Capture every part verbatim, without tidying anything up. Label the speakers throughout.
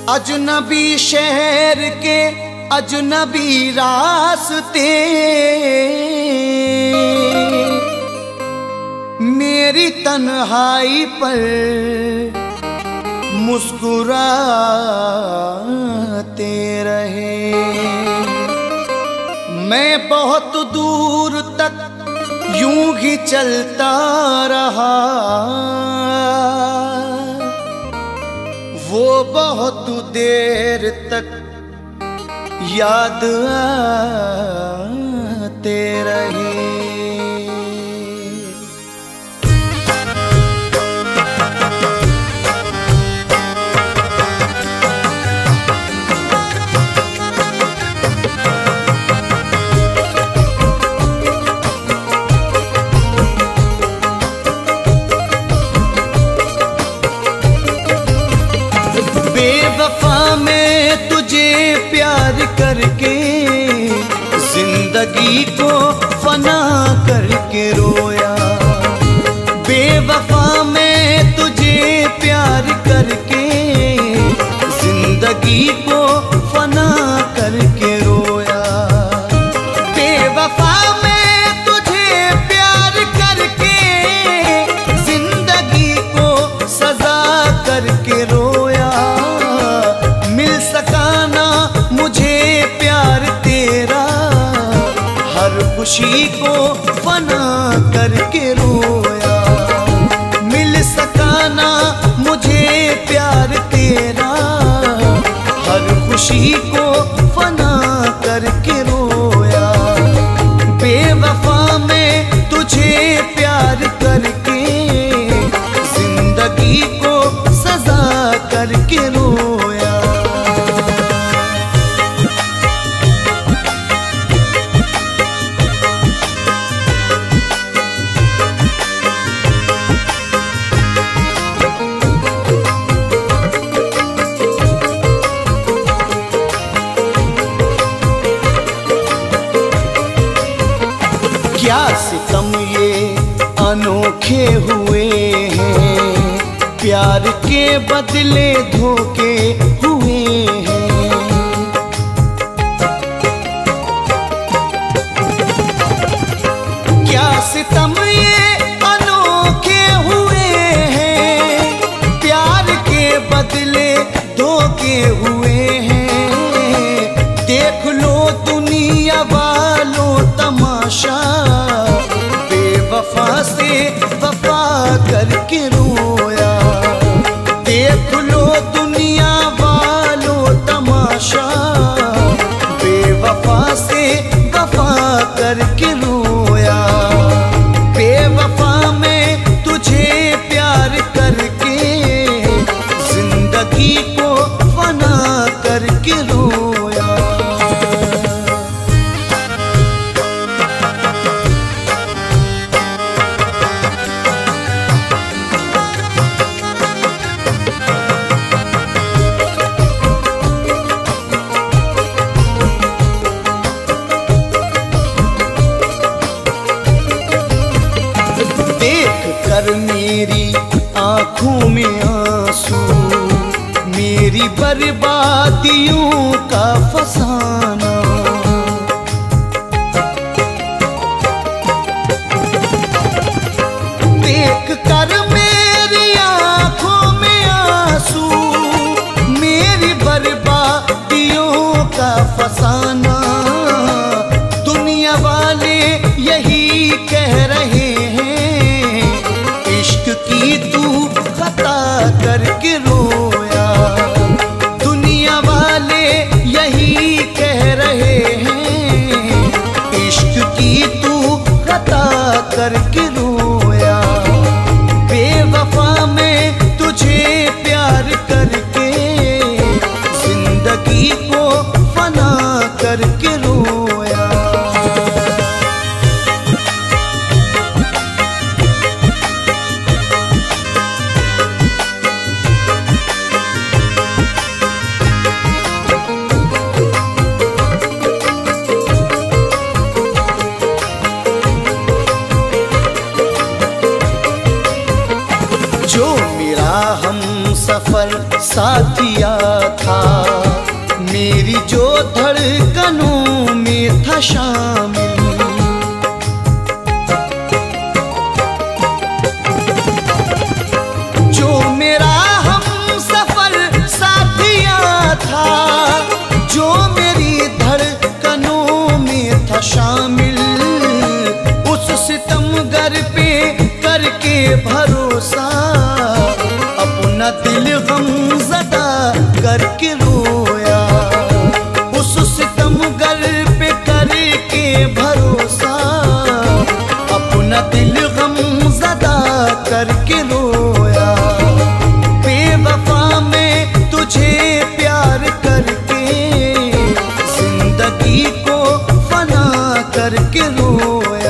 Speaker 1: अजनबी शहर के अजनबी रास्ते मेरी तन्हाई पर मुस्कुराते रहे। मैं बहुत दूर तक यूं ही चलता रहा, वो बहुत देर तक याद आते रहे। बेवफा मैं तुझे प्यार करके जिंदगी को फना करके रोया। बेवफा मैं तुझे प्यार करके जिंदगी को फना करके रोया। बेवफा मैं तुझे प्यार करके जिंदगी को सजा करके रोया। मिल सका ना मुझे प्यार तेरा, हर खुशी को फना करके रोया। मिल सका ना मुझे प्यार तेरा, हर खुशी को फना करके रोया। बेवफा मैं तुझे प्यार करके जिंदगी को सजा करके रोया। क्या सितम ये अनोखे हुए हैं, प्यार के बदले धोखे हुए हैं। क्या सितम ये अनोखे हुए हैं, प्यार के बदले धोखे हुए हैं। देख लो दुनिया वालों तमाशा, बेवफा से वफा करके रोया। देख लो दुनिया वालों तमाशा, बेवफा से वफा करके रोया। बेवफा मैं तुझे प्यार करके जिंदगी को फना करके रोया। कर मेरी आँखों में आंसू, मेरी बर्बादियों का फसाना। देख कर मेरी आँखों में आंसू, मेरी बर्बादियों का फसाना। दुनिया वाले यही कह रहे हैं, इश्क की तू खता करके रोया। दुनिया वाले यही कह रहे हैं, इश्क की तू खता करके रोया। बेवफा मैं तुझे प्यार करके जिंदगी को फना करके रोया। सफर साथिया था, मेरी जो धड़कनों में था शामिल। जो मेरा हम सफर साथिया था, जो मेरी धड़कनों में था शामिल, उस सितमगर पे करके भरोसा, अपना दिल गमज़दा करके रोया। उस सितमगर पे करके भरोसा, अपना दिल गमज़दा करके रोया। बेवफा में तुझे प्यार करके, जिंदगी को फना करके रोया।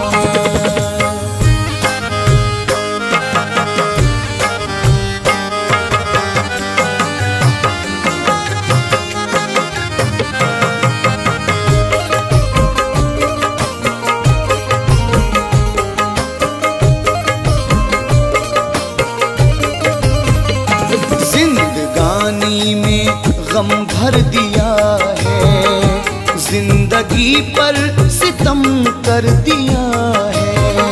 Speaker 1: जिंदगानी में गम भर दिया है, जिंदगी पर सितम कर दिया है।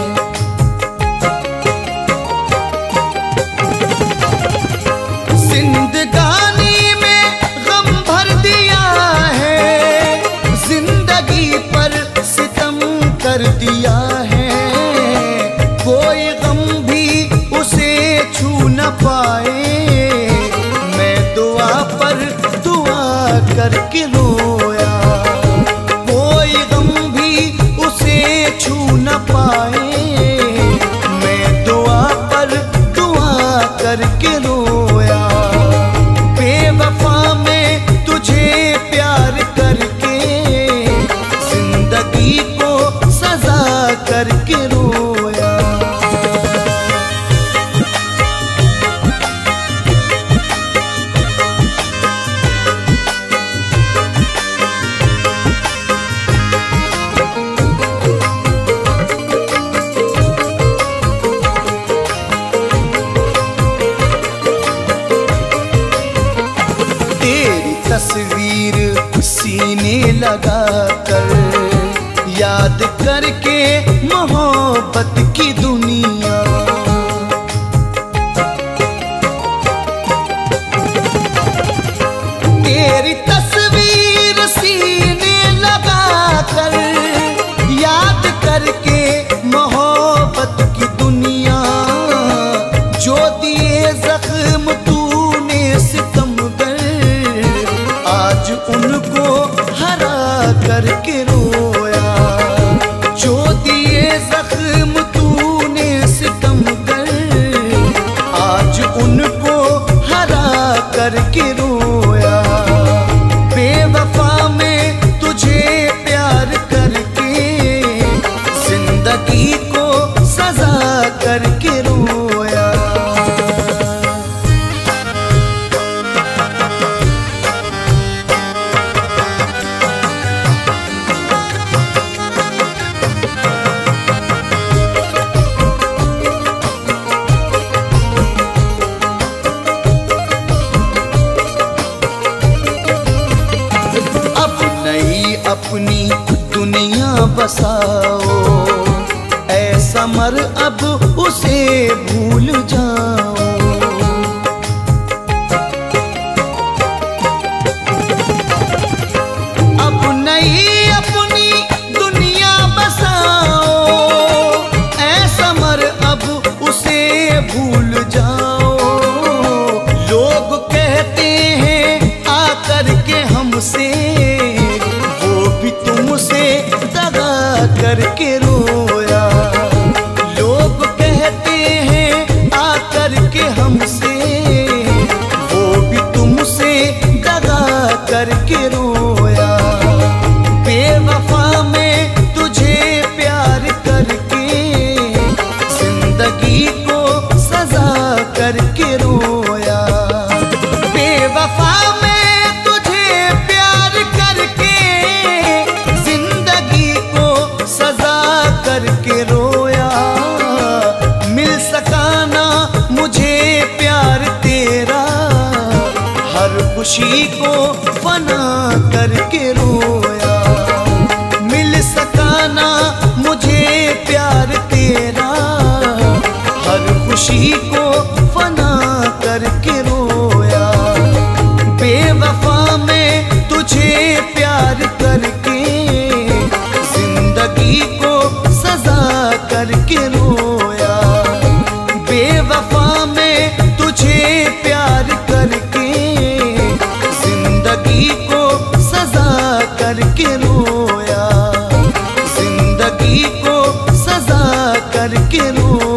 Speaker 1: जिंदगानी में गम भर दिया है, जिंदगी पर सितम कर दिया है। कोई गम भी उसे छू न पाए, करके रोया। कोई गम भी उसे छू न पाए, मैं दुआ पर दुआ करके रोया। बेवफा में तुझे प्यार करके, जिंदगी को सजा करके रोया। तस्वीर सीने लगा कर, याद करके मोहब्बत की दुनिया। तेरी तस्वीर सीने लगा कर, याद करके मोहब्बत की दुनिया। जो दिए जख्म तूने सितमगर, आज उनको हरा करके रोया। जो दिए जख्म तूने सितमगर, आज उनको हरा करके रोया। बेवफा में तुझे प्यार करके, जिंदगी को सजा करके रोया। अपनी दुनिया बसाओ, ऐसा मर अब उसे भूल जाओ। अब नई अपनी दुनिया बसाओ, ऐसा मर अब उसे भूल जाओ। लोग कहते हैं आकर के हमसे, तुमसे दगा करके रोया। लोग कहते हैं आकर के हमसे, वो भी तुमसे दगा करके रोया। बेवफा में तुझे प्यार करके, जिंदगी को सजा करके रोया। बेवफा में तुझे प्यार करके, जिंदगी को सजा खुशी को फना करके रोया। मिल सका ना मुझे प्यार तेरा, हर खुशी को फना करके रोया। बेवफा में तुझे प्यार करके जिंदगी को सजा करके रोया। बेवफा में तुझे प्यार करके जिंदगी को सजा करके रोया। जिंदगी को सजा करके रोया।